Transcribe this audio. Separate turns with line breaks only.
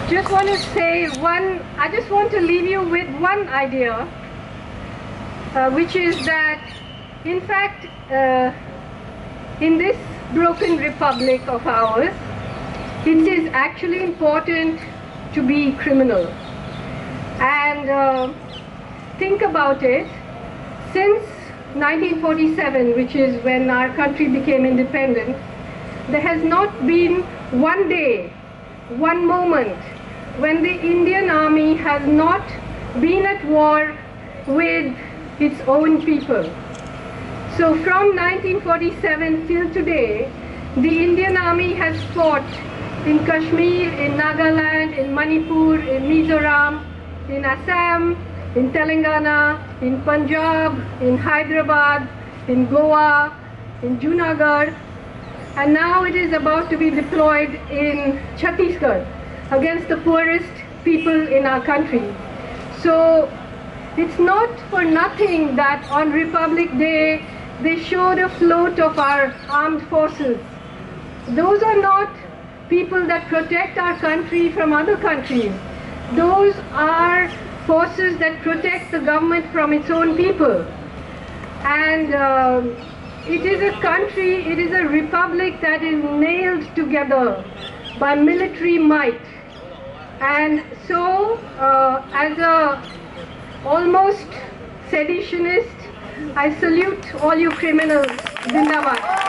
just want to say I just want to leave you with one idea, which is that, in fact, in this broken republic of ours, it is actually important to be criminal. And think about it, since 1947, which is when our country became independent, there has not been one day, one moment when the Indian Army has not been at war with its own people. So from 1947 till today, the Indian Army has fought in Kashmir, in Nagaland, in Manipur, in Mizoram, in Assam, in Telangana, in Punjab, in Hyderabad, in Goa, in Junagadh, and now it is about to be deployed in Chhattisgarh against the poorest people in our country. So it's not for nothing that on Republic Day they showed a float of our armed forces. Those are not people that protect our country from other countries. Those are forces that protect the government from its own people. And it is a country, it is a republic that is nailed together by military might. And so, as a almost seditionist, I salute all you criminals. Zindabad.